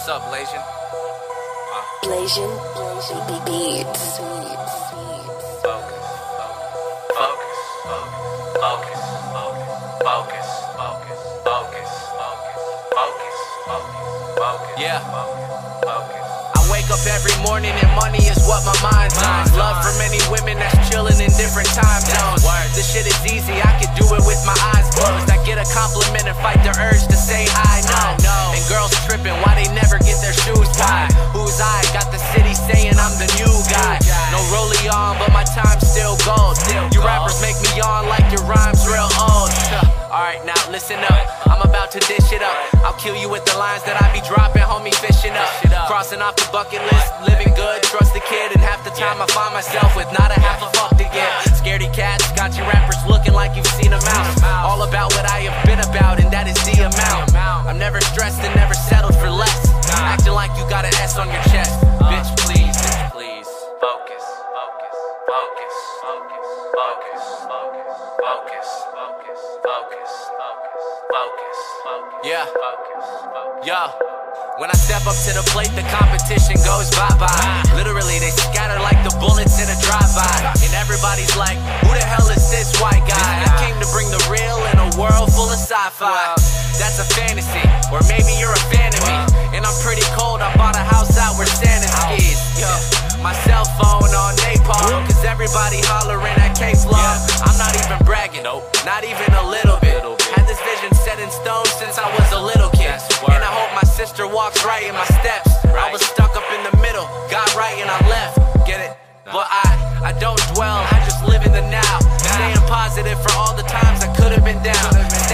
What's up, Blasian? Blasian Beats. Focus, focus, focus, focus, focus, focus, focus, focus. Yeah. I wake up every morning and money is what my mind's on. Love for many women that's chilling in different time zones. This shit is easy, I can do it with my eyes closed. I get a compliment and fight the urge to say I know. And girls tripping, why they never get their shoes tied? Who's I? Got the city saying I'm the new guy. No rollie on, but my time's still gold. You rappers make me yawn like your rhyme's real old. Alright, now listen up, I'm about to dish it up. I'll kill you with the lines that I be dropping, homie, fishing up. Crossing off the bucket list, living good, trust the kid. And half the time I find myself with not a half a fuck to give. Scaredy cats, got you rappers looking like you've seen a mouse. All about what I have been about, and that is the amount. I'm never stressed and never settled for less. Acting like you got an S on your chest. Bitch, please, focus, focus, focus, focus, focus, focus, focus, focus, focus, focus, focus. Yeah, yo. When I step up to the plate, the competition goes bye-bye. Literally, they scatter like the bullets in a drive-by. And everybody's like, who the hell is this white guy? I came to bring the real in a world full of sci-fi. That's a fantasy, or maybe you're a fan of me. And I'm pretty cold, I bought a house out where Santa skis. Yo, my cell phone on napalm, cause everybody hollering at K-Flow. I'm not even bragging, not even a little bit. Had this vision set in stone since I was a little kid. And I hope my sister walks right in my steps. I was stuck up in the middle, got right and I left. Get it? But I don't dwell, I just live in the now. Staying positive for all the times I could have been down.